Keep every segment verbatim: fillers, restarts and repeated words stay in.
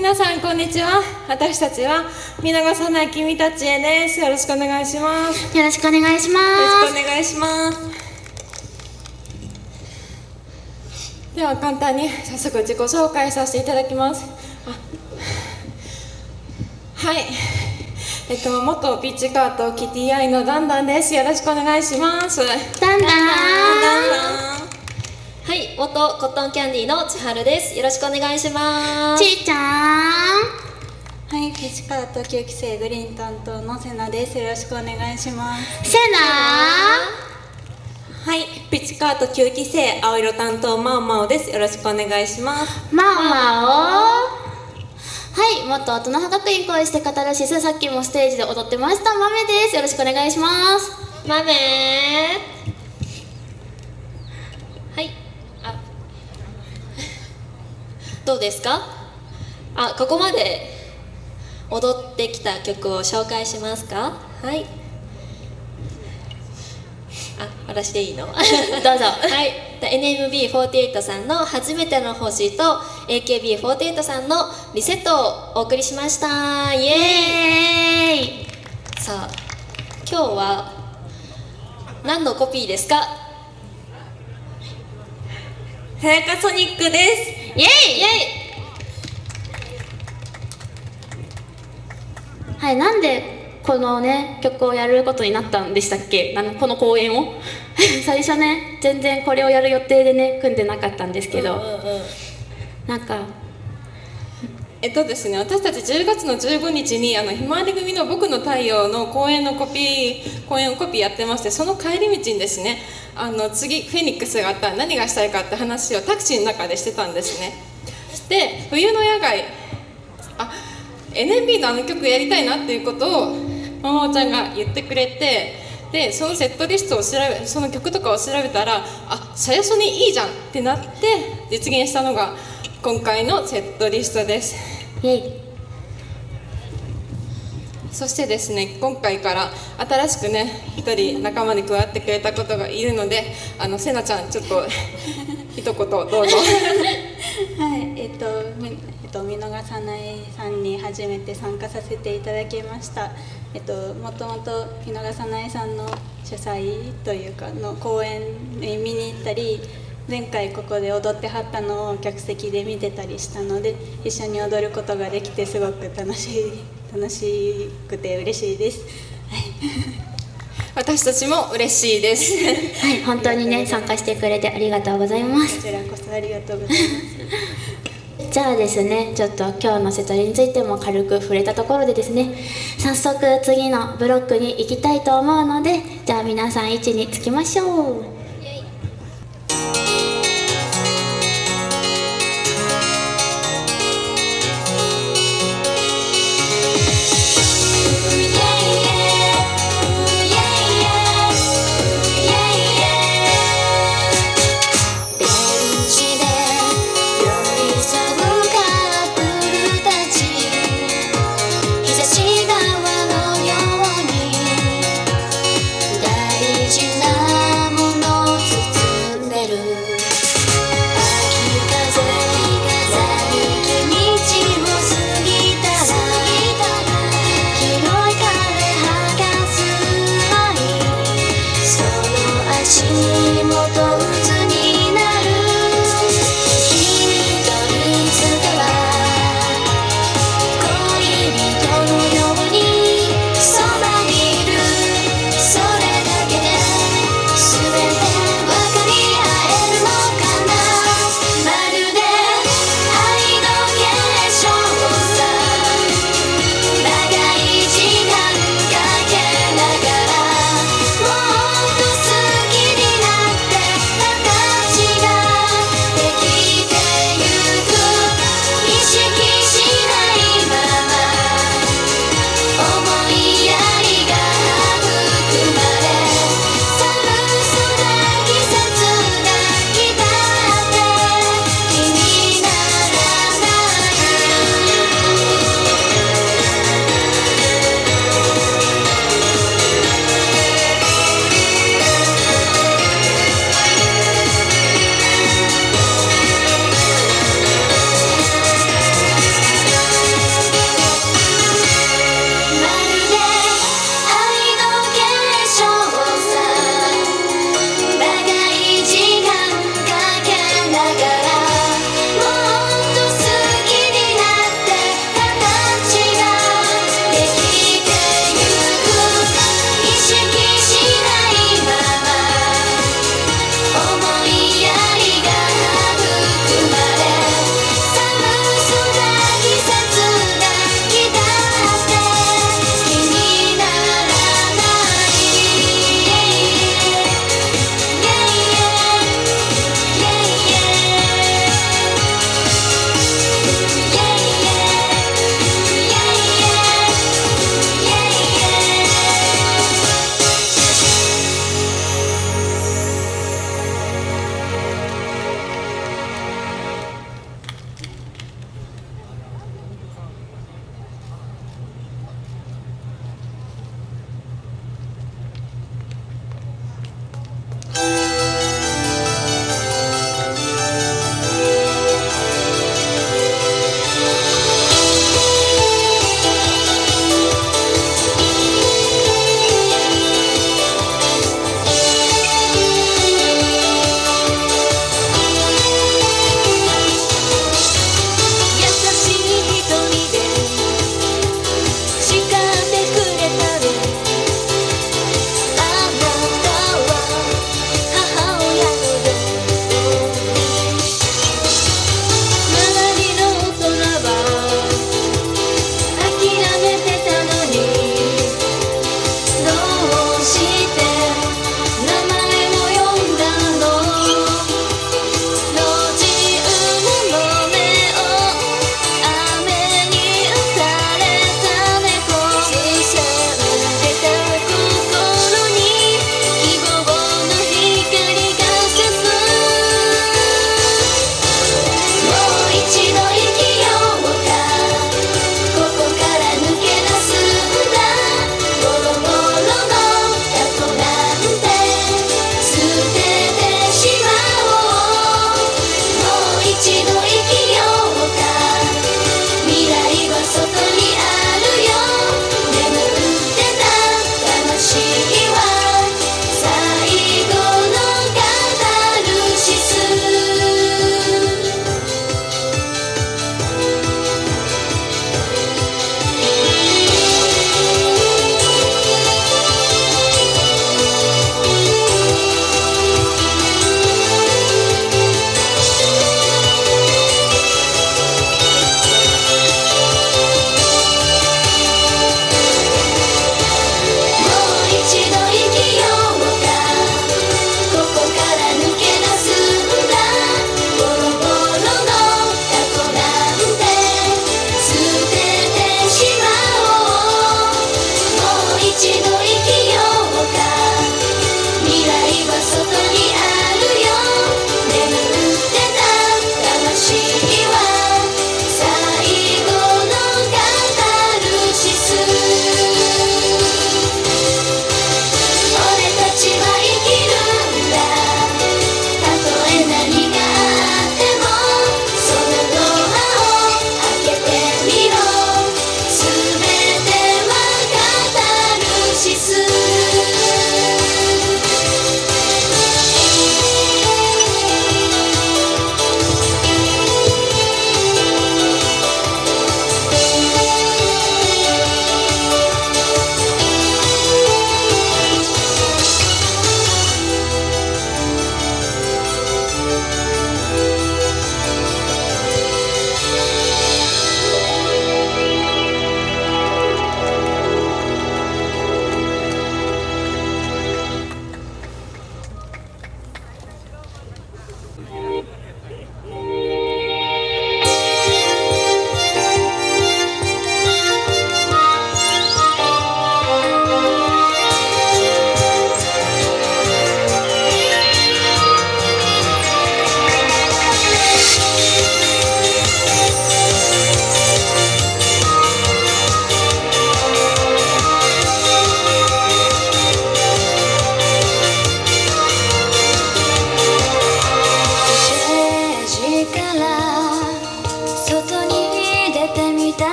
皆さんこんにちは。私たちは見逃さない君たちへです。よろしくお願いします。 よろしくお願いします。 よろしくお願いします。では簡単に早速自己紹介させていただきます。はい、えっと元ピッチカートキティアイのダンダンです。よろしくお願いします。 ダンダン。 はい、元コットンキャンディーの千春です。よろしくお願いします。 ちーちゃん。 はい、ピッチカートきゅうきせいグリーン担当のセナです。よろしくお願いします。 セナ。 はい、ピッチカートきゅうきせい青色担当マオマオです。よろしくお願いします。 マオマオ。はい、元大人派学院恋してカタルシス、さっきもステージで踊ってましたマメです。よろしくお願いします。 マメー。はい、あ、どうですか？あ、ここまで踊ってきた曲を紹介しますか？はい。あ、私でいいの？どうぞ。はい。エヌエムビーフォーティーエイト さんの初めての星と エーケービーフォーティーエイト さんのリセットをお送りしました。イエーイ。さあ、今日は何のコピーですか？ さやかソニックです。 イエイイエイ。 はい、なんでこのね曲をやることになったんでしたっけ？あのこの公演を最初ね全然これをやる予定でね組んでなかったんですけど、うんうんうん、なんかえっとですね、私たちじゅうがつのじゅうごにちにあのひまわり組の僕の太陽の公演のコピー公演コピーやってまして、その帰り道にですね、あの次フェニックスがあったら何がしたいかって話をタクシーの中でしてたんですね。で、冬の野外、あ、エヌエムビー のあの曲やりたいなっていうことをママちゃんが言ってくれて、でそのセットリストを調べその曲とかを調べたら、あ、さやそにいいじゃんってなって実現したのが今回のセットリストです。 イエイ。 そしてですね、今回から新しくね一人仲間に加わってくれたことがいるので、あのせなちゃんちょっと一言どうぞ。 はい、えっと、みえっと、見逃さないさんに初めて参加させていただきました。えっと、もともと見逃さないさんの主催というかの公演に見に行ったり、前回ここで踊ってはったのを客席で見てたりしたので、一緒に踊ることができてすごく楽しい楽しくて嬉しいです。はい、 私たちも嬉しいです。 はい、本当にね参加してくれてありがとうございます。 こちらこそありがとうございます。 じゃあですね、ちょっと今日のセトリについても軽く触れたところでですね、早速次のブロックに行きたいと思うので、じゃあ皆さん位置につきましょう。 もっと好きになって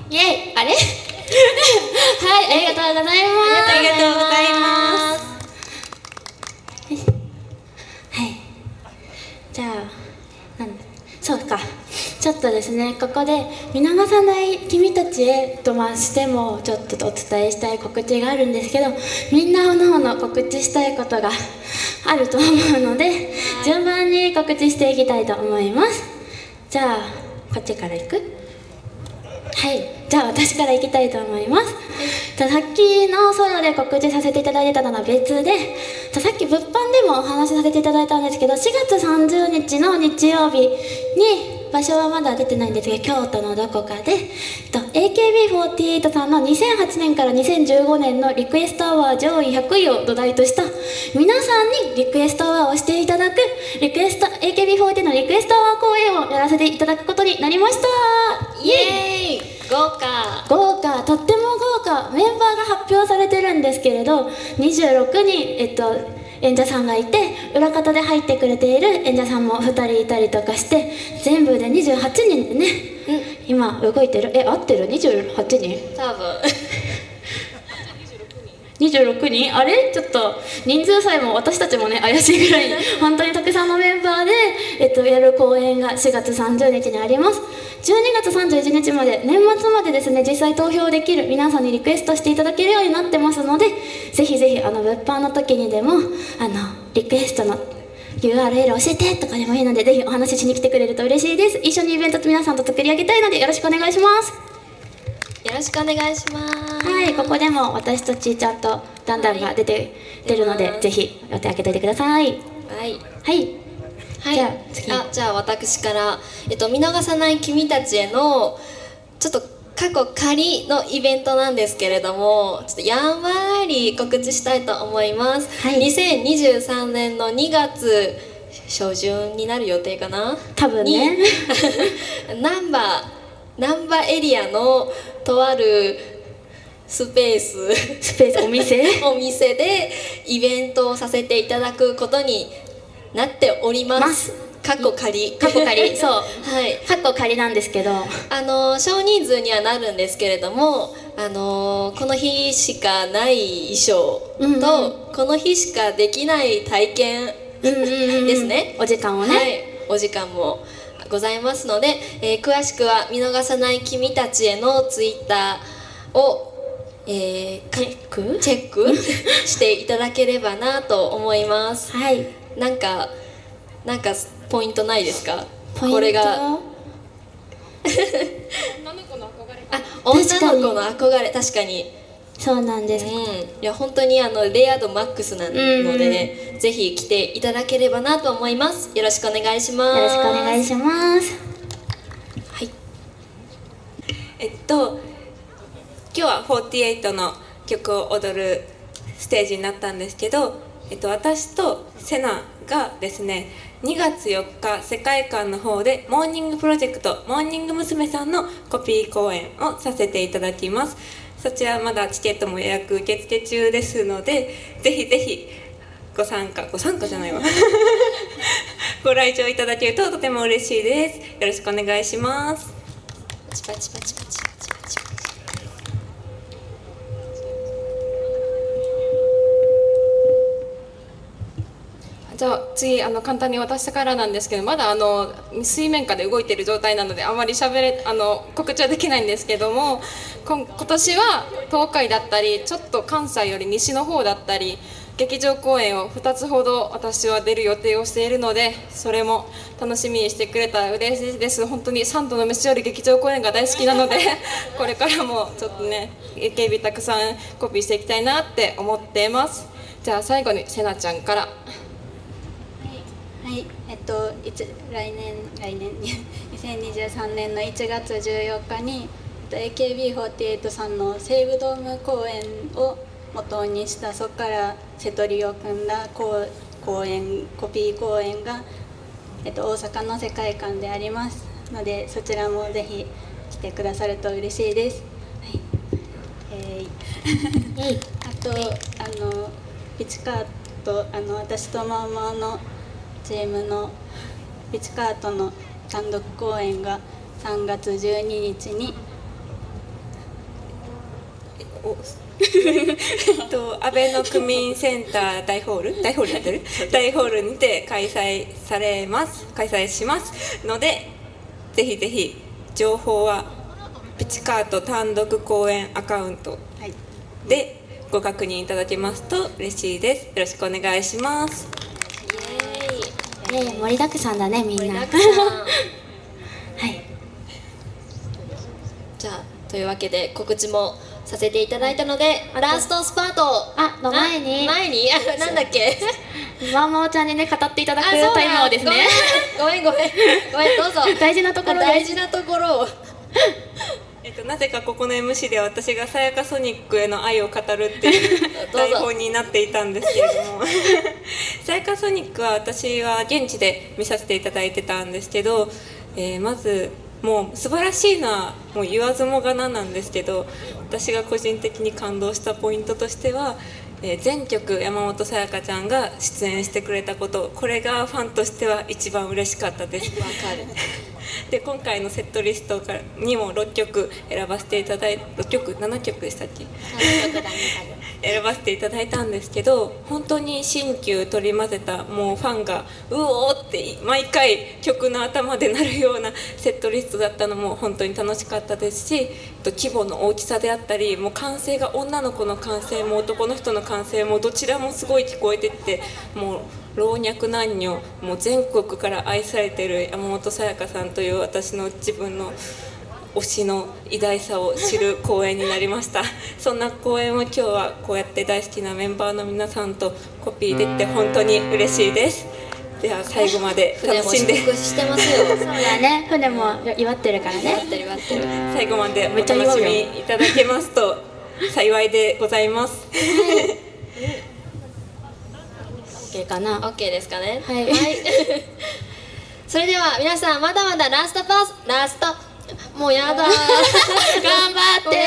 イエイあれはいありがとうございます。 ありがとうございます。 はいじゃあなんそうかちょっとですねここで見逃さない君たちへとましてもちょっとお伝えしたい告知があるんですけど、みんなおのおの告知したいことがあると思うので順番に告知していきたいと思います。じゃあこっちから行く？はいじゃあ私から行きたいと思います。さっきのソロで告知させていただいてたのは別で、さっき物販でもお話しさせていただいたんですけど、しがつさんじゅうにちの日曜日に場所はまだ出てないんですが京都のどこかで エーケービーフォーティーエイト さんのにせんはちねんからにせんじゅうごねんのリクエストアワー上位ひゃくいを土台とした皆さんにリクエストアワーをしていただくリクエスト エーケービーフォーティー のリクエストアワー公演をやらせていただくことになりました。 イエーイ豪華豪華とっても豪華メンバーが発表されてるんですけれどにじゅうろくにん、えっと、演者さんがいて裏方で入ってくれている演者さんもふたりいたりとかして全部でにじゅうはちにんでね、うん、今動いてるえ合ってるにじゅうはちにん多分にじゅうろくにんあれちょっと人数さえも私たちもね怪しいぐらい本当にたくさんのメンバーで、えっと、やる公演がしがつさんじゅうにちにあります。じゅうにがつさんじゅういちにちまで年末までですね実際投票できる皆さんにリクエストしていただけるようになってますのでぜひぜひあの物販の時にでもあのリクエストの ユーアールエル 教えてとかでもいいのでぜひお話ししに来てくれると嬉しいです。一緒にイベントと皆さんと作り上げたいのでよろしくお願いします。 よろしくお願いします。 はいここでも私とちーちゃんとダンダンが出て出るので、はい、ぜひ予定開けておいてください。 はいはいはい、 じゃあ次あじゃあ私から、えっと、見逃さない君たちへのちょっと過去仮のイベントなんですけれどもちょっとやんわり告知したいと思います、はい、にせんにじゅうさんねんのにがつ初旬になる予定かな多分ね難波難波エリアのとあるスペーススペースお店お店でイベントをさせていただくことになっております。過去仮過去仮そうはい過去仮なんですけどあの少人数にはなるんですけれどもあのこの日しかない衣装と、うんうん、この日しかできない体験ですね、 お時間をね、 はい、お時間もございますので、えー、詳しくは見逃さない君たちへのツイッターをえー、チェックチェックしていただければなと思います。 はい。 なんかなんかポイントないですか？ ポイントこれが女の子の憧れ。 あ、女の子の憧れ確かに。 そうなんです。 うん。いや本当にあのレア度マックスなのでね、ぜひ来ていただければなと思います。よろしくお願いします。 よろしくお願いします。 はい。 えっと今日はフォーティーエイトの曲を踊るステージになったんですけど、えっと、私とセナがですねにがつよっか世界観の方でモーニングプロジェクトモーニング娘。さんのコピー公演をさせていただきます。そちらまだチケットも予約受付中ですのでぜひぜひご参加ご参加じゃないわご来場いただけるととても嬉しいです。よろしくお願いします。 パチパチパチパチパチパチパチ。 じゃあ次あの簡単に私からなんですけどまだあの水面下で動いている状態なのであまりしゃべれあの告知はできないんですけども今今年は東海だったりちょっと関西より西の方だったり劇場公演をふたつほど私は出る予定をしているのでそれも楽しみにしてくれたら嬉しいです。本当にサンドの飯より劇場公演が大好きなのでこれからもちょっとね エーケービー たくさんコピーしていきたいなって思っています。じゃあ最後にせなちゃんからはい、えっと、いつ来年来年にせんにじゅうさんねんのいちがつじゅうよっかに、えっと、エーケービーフォーティーエイト さんの西武ドーム公演を元にしたそこから瀬戸利を組んだ公演コピー公演が、えっと、大阪の世界観でありますのでそちらもぜひ来てくださると嬉しいです。はい、えー、あとあのピチカートあの私とマウマウのチームのピチカートの単独公演がさんがつじゅうににちにと安倍の区民センター大ホール大ホールやってる大ホールにて開催されます開催しますので、ぜひぜひ情報はピチカート単独公演アカウントでご確認いただけますと嬉しいです。よろしくお願いします。 イエーイ、ね、盛りだくさんだねみんな。はい。 じゃあというわけで告知もさせていただいたので、ラストスパートあの前に前にあなんだっけママおちゃんにね語っていただくタイムをですね。 ごめんごめんごめんどうぞ。 大事なところ大事なところをえっと、なぜかここの エムシー で私がさやかソニックへの愛を語るっていう台本になっていたんですけれどもさやかソニックは私は現地で見させていただいてたんですけど、えー、まずもう素晴らしいのはもう言わずもがななんですけど、私が個人的に感動したポイントとしては、えー、全曲山本さやかちゃんが出演してくれたこと、これがファンとしては一番嬉しかったです。 わかるで今回のセットリストからにもろっきょく選ばせていただいてろっきょくななきょくでしたっけ選ばせていただいたんですけど、本当に新旧取り混ぜたもうファンがうおーって毎回曲の頭でなるようなセットリストだったのも本当に楽しかったですし、規模の大きさであったりもう歓声が女の子の歓声も男の人の歓声もどちらもすごい聞こえてって、もう老若男女もう全国から愛されている山本さやかさんという私の自分の推しの偉大さを知る公演になりましたそんな公演を今日はこうやって大好きなメンバーの皆さんとコピーできて本当に嬉しいです。では最後まで楽しんで船も祝福してますよそうだね、船も祝ってるからね。 祝ってる祝ってる最後までお楽しみいただけますと幸いでございます。 OK かな。 OK ですかね。 はい、 はい、それでは皆さんまだまだラストパスラストもうやだ頑張って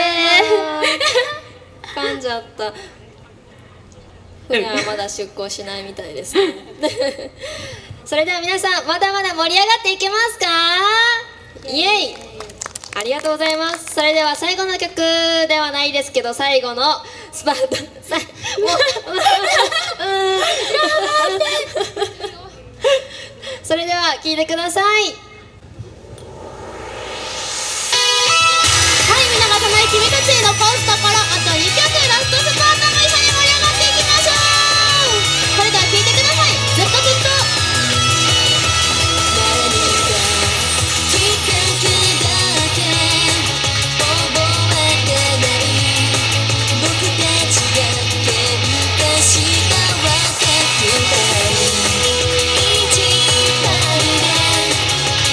噛んじゃった。船はまだ出港しないみたいですねそれでは皆さんまだまだ盛り上がっていけますか？イエイ、ありがとうございます。それでは最後の曲ではないですけど最後のスパートさもううんそれでは聴いてください。はい、皆が唱え君たちへ残すところあとにきょく、ラストスパートも一緒に盛り上がっていきましょう。それでは聴いてください。ずっとずっと 「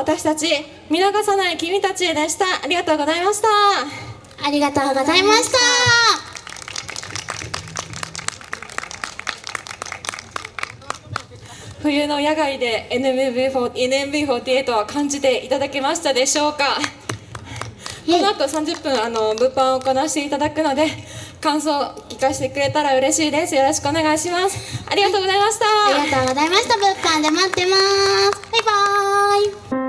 私たち見逃さない君たちへでした。ありがとうございました。 ありがとうございました。 冬の野外で エヌエムビーフォーティーエイト は感じていただけましたでしょうか。この後さんじゅっぷんあの物販をこなしていただくので、感想を聞かせてくれたら嬉しいです。よろしくお願いします。ありがとうございました。 ありがとうございました。物販で待ってます。バイバーイ。